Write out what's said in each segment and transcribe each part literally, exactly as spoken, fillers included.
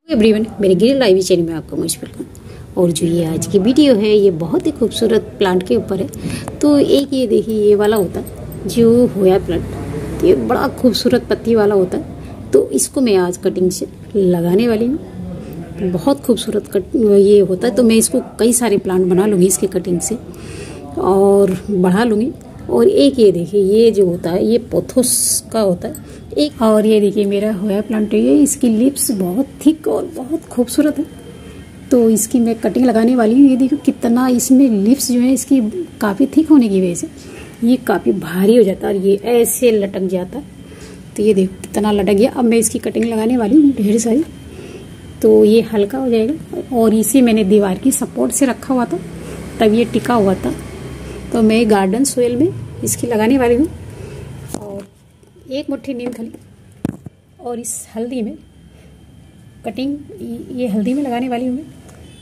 Everyone, मेरे green live channel में आपका मोस्ट वेलकम। और जो ये आज की वीडियो है ये बहुत ही खूबसूरत प्लांट के ऊपर है। तो एक ये देखिए ये वाला होता है जो होया प्लांट, ये बड़ा खूबसूरत पत्ती वाला होता है। तो इसको मैं आज कटिंग से लगाने वाली हूँ। बहुत खूबसूरत कट ये होता है। तो मैं इसको कई सारे प्लांट बना लूँगी इसके कटिंग से और बढ़ा लूँगी। और एक ये देखिए ये जो होता है ये पोथोस का होता है एक। और ये देखिए मेरा होया प्लांट है, ये इसकी लिप्स बहुत थिक और बहुत खूबसूरत है। तो इसकी मैं कटिंग लगाने वाली हूँ। ये देखो कितना इसमें लिप्स जो है इसकी काफ़ी थिक होने की वजह से ये काफ़ी भारी हो जाता है और ये ऐसे लटक जाता है। तो ये देखो कितना लटक गया। अब मैं इसकी कटिंग लगाने वाली हूँ ढेर सारी। तो ये हल्का हो जाएगा और इसे मैंने दीवार की सपोर्ट से रखा हुआ था तब ये टिका हुआ था। तो मैं गार्डन सोयल में इसकी लगाने वाली हूँ। और एक मुट्ठी नीम खली और इस हल्दी में कटिंग ये हल्दी में लगाने वाली हूँ मैं।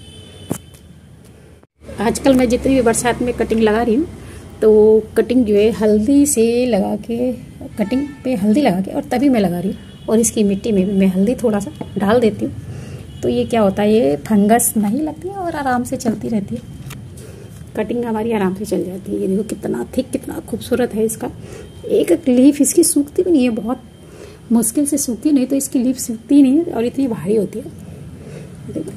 आजकल मैं जितनी भी बरसात में कटिंग लगा रही हूँ तो कटिंग जो है हल्दी से लगा के कटिंग पे हल्दी लगा के और तभी मैं लगा रही हूँ। और इसकी मिट्टी में भी मैं हल्दी थोड़ा सा डाल देती हूँ। तो ये क्या होता है ये फंगस नहीं लगती है और आराम से चलती रहती है। कटिंग हमारी आराम से चल जाती है। ये देखो कितना थिक कितना खूबसूरत है इसका। एक एक लीफ इसकी सूखती भी नहीं है, बहुत मुश्किल से सूखती, नहीं तो इसकी लीफ सूखती नहीं है और इतनी भारी होती है। देखो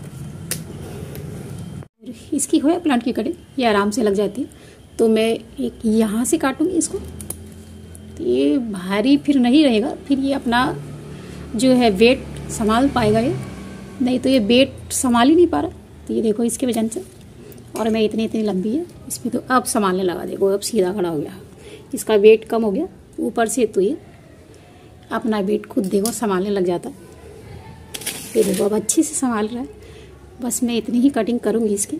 इसकी होया प्लांट की कटिंग ये आराम से लग जाती है। तो मैं एक यहाँ से काटूंगी इसको तो ये भारी फिर नहीं रहेगा, फिर ये अपना जो है वेट संभाल पाएगा ये, नहीं तो ये वेट संभाल ही नहीं पा रहा। तो ये देखो इसके वजन से और मैं इतनी इतनी लंबी है इसमें तो अब संभालने लगा। देखो अब सीधा खड़ा हो गया, इसका वेट कम हो गया ऊपर से। तो ये अपना वेट खुद देखो संभालने लग जाता। ये देखो अब अच्छे से संभाल रहा है। बस मैं इतनी ही कटिंग करूँगी इसकी।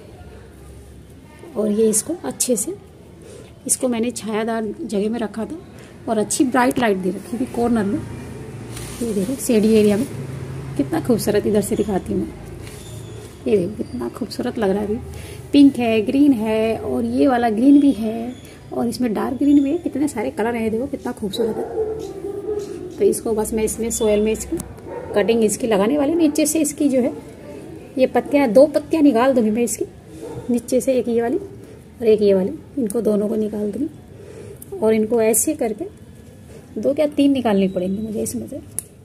और ये इसको अच्छे से इसको मैंने छायादार जगह में रखा था और अच्छी ब्राइट लाइट दे रखी थी कॉर्नर में। ये देखो शेडी एरिया में कितना खूबसूरत इधर से दिखाती हूँ मैं। ये देखो कितना खूबसूरत लग रहा है। अभी पिंक है, ग्रीन है और ये वाला ग्रीन भी है और इसमें डार्क ग्रीन में कितने सारे कलर हैं। देखो कितना खूबसूरत है। तो इसको बस मैं इसमें सोयल में इसकी कटिंग इसकी लगाने वाली। नीचे से इसकी जो है ये पत्तियाँ दो पत्तियाँ निकाल दूँगी मैं इसकी नीचे से, एक ये वाली और एक ये वाली, इनको दोनों को निकाल दूँगी। और इनको ऐसे करके दो क्या तीन निकालनी पड़ेंगी मुझे इसमें से।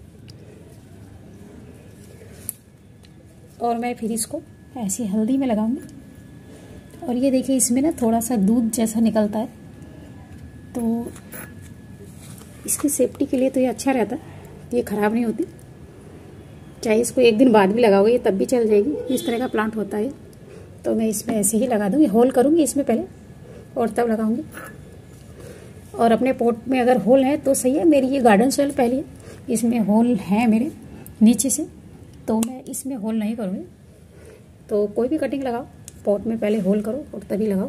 और मैं फिर इसको ऐसी हल्दी में लगाऊंगी। और ये देखिए इसमें ना थोड़ा सा दूध जैसा निकलता है तो इसकी सेफ्टी के लिए तो ये अच्छा रहता है, ये ख़राब नहीं होती। चाहे इसको एक दिन बाद भी लगाओगे ये तब भी चल जाएगी। इस तरह का प्लांट होता है। तो मैं इसमें ऐसे ही लगा दूँगी, होल करूँगी इसमें पहले और तब लगाऊँगी। और अपने पोट में अगर होल है तो सही है। मेरी ये गार्डन सोयल पहली है, इसमें होल है मेरे नीचे से, तो मैं इसमें होल नहीं करूँगी। तो कोई भी कटिंग लगाओ पॉट में पहले होल करो और तभी लगाओ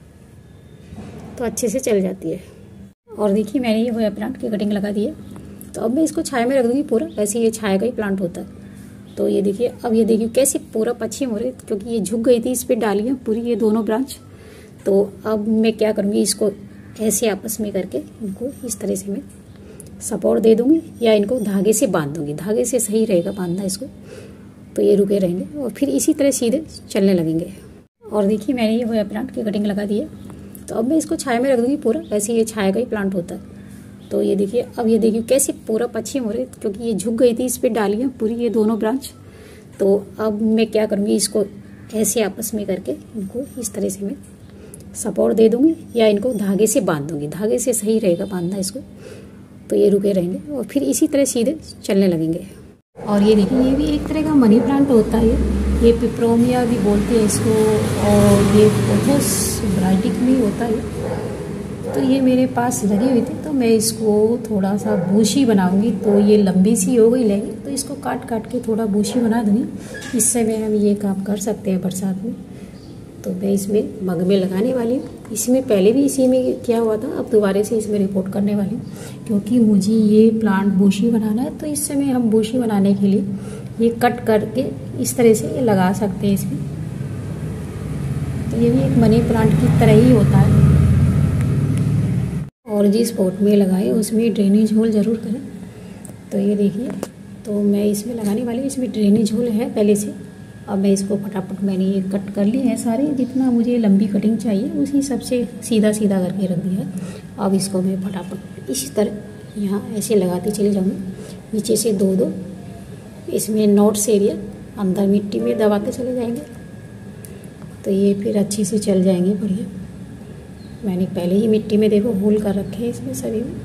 तो अच्छे से चल जाती है। और देखिए मैंने ये होया प्लांट की कटिंग लगा दी है। तो अब मैं इसको छाया में रख दूँगी पूरा। वैसे ये छाया का ही प्लांट होता है। तो ये देखिए अब ये देखिए कैसे पूरा पश्चिम हो रही, क्योंकि ये झुक गई थी इस पर डालियाँ पूरी ये दोनों ब्रांच। तो अब मैं क्या करूँगी इसको ऐसे आपस में करके इनको इस तरह से मैं सपोर्ट दे दूंगी या इनको धागे से बांध दूंगी। धागे से सही रहेगा बांधना इसको, तो ये रुके रहेंगे और फिर इसी तरह सीधे चलने लगेंगे। और देखिए मैंने ये होया प्लांट की कटिंग लगा दी है। तो अब मैं इसको छाया में रख दूंगी पूरा। वैसे ये छाया का ही प्लांट होता है। तो ये देखिए अब ये देखिए कैसे पूरा पश्चिम हो रही, क्योंकि ये झुक गई थी इस पर डालियाँ पूरी ये दोनों ब्रांच। तो अब मैं क्या करूँगी इसको ऐसे आपस में करके इनको इस तरह से मैं सपोर्ट दे दूँगी या इनको धागे से बांध दूँगी। धागे से सही रहेगा बांधना इसको, तो ये रुके रहेंगे और फिर इसी तरह सीधे चलने लगेंगे। और ये देखिए ये भी एक तरह का मनी प्लांट होता है। ये पिप्रोमिया भी बोलते हैं इसको और ये पोथोस ब्राइटिक में होता है। तो ये मेरे पास लगी हुई थी तो मैं इसको थोड़ा सा बूशी बनाऊंगी। तो ये लंबी सी हो गई लेगी तो इसको काट काट के थोड़ा बूशी बना दूँगी। इससे में हम ये काम कर सकते हैं बरसात में। तो मैं इसमें मग में लगाने वाली हूँ। इसमें पहले भी इसी में किया हुआ था, अब दोबारा से इसमें रिपोर्ट करने वाली हूँ क्योंकि मुझे ये प्लांट बूशी बनाना है। तो इस समय हम बूशी बनाने के लिए ये कट करके इस तरह से ये लगा सकते हैं इसमें। तो ये भी एक मनी प्लांट की तरह ही होता है। और जिस पॉट में लगाए उसमें ड्रेनेज होल ज़रूर करें। तो ये देखिए तो मैं इसमें लगाने वाली, इसमें ड्रेनेज होल है पहले से। अब मैं इसको फटाफट मैंने ये कट कर लिए हैं सारे, जितना मुझे लंबी कटिंग चाहिए उसी हिसाब से सीधा सीधा करके रख दिया है। अब इसको मैं फटाफट इसी तरह यहाँ ऐसे लगाते चले जाऊँगी, नीचे से दो दो इसमें नोट्स एरिया अंदर मिट्टी में दबाते चले जाएंगे, तो ये फिर अच्छे से चल जाएंगे बढ़िया। मैंने पहले ही मिट्टी में देखो होल कर रखे हैं इसमें सभी में।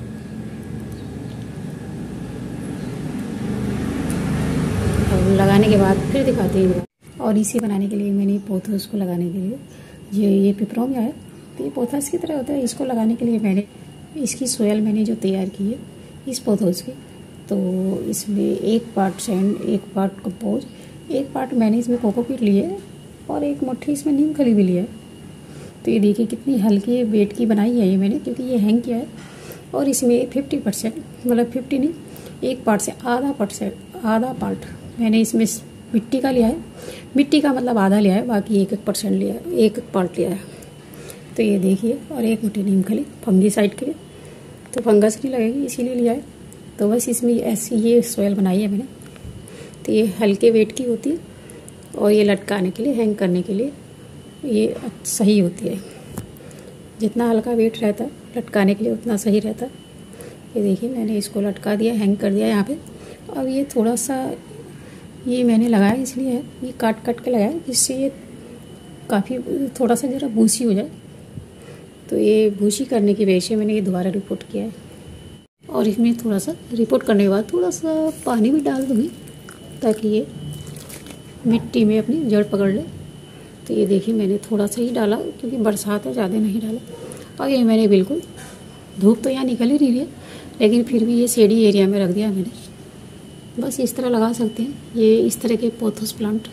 और लगाने के बाद फिर दिखाते हैं। और इसे बनाने के लिए मैंने पोथोस को लगाने के लिए ये ये पिपरोमिया है, तो ये पोथोस की तरह होता है। इसको लगाने के लिए मैंने इसकी सोयल मैंने जो तैयार की है इस पोथोस की, तो इसमें एक पार्ट सैंड, एक पार्ट कंपोज, एक पार्ट मैंने इसमें कोकोपीट लिए और एक मुट्ठी इसमें नीम खली भी लिया है। तो ये देखिए कितनी हल्की वेट की बनाई है ये मैंने, क्योंकि ये हैंग किया है। और इसमें फिफ्टी परसेंट मतलब फिफ्टी नहीं, एक पार्ट से आधा परसेंट आधा पार्ट मैंने इसमें मिट्टी का लिया है। मिट्टी का मतलब आधा लिया है, बाकी एक एक परसेंट लिया है, एक एक पार्ट लिया है। तो ये देखिए, और एक मुट्ठी नीम खली फंगी साइड के लिए, तो फंगस नहीं लगेगी इसीलिए लिया है। तो बस इसमें ऐसी ये सोयल बनाई है मैंने। तो ये हल्के वेट की होती है और ये लटकाने के लिए, हैंग करने के लिए ये सही होती है। जितना हल्का वेट रहता है लटकाने के लिए उतना सही रहता है। ये देखिए मैंने इसको लटका दिया, हैंग कर दिया यहाँ पे। अब ये थोड़ा सा ये मैंने लगाया इसलिए है, ये काट काट के लगाया जिससे ये काफ़ी थोड़ा सा ज़रा भूसी हो जाए। तो ये भूसी करने की वजह से मैंने ये दोबारा रिपोर्ट किया है। और इसमें थोड़ा सा रिपोर्ट करने के बाद थोड़ा सा पानी भी डाल दूँगी ताकि ये मिट्टी में अपनी जड़ पकड़ ले। तो ये देखिए मैंने थोड़ा सा ही डाला क्योंकि बरसात है, ज़्यादा नहीं डाला। और ये मैंने बिल्कुल, धूप तो यहाँ निकल ही रही है लेकिन फिर भी ये शेडी एरिया में रख दिया मैंने। बस इस तरह लगा सकते हैं ये इस तरह के पोथोस प्लांट।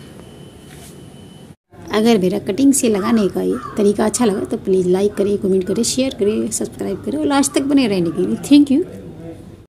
अगर मेरा कटिंग से लगाने का ये तरीका अच्छा लगा तो प्लीज़ लाइक करें, कमेंट करें, शेयर करें, सब्सक्राइब करें और लास्ट तक बने रहने के लिए थैंक यू।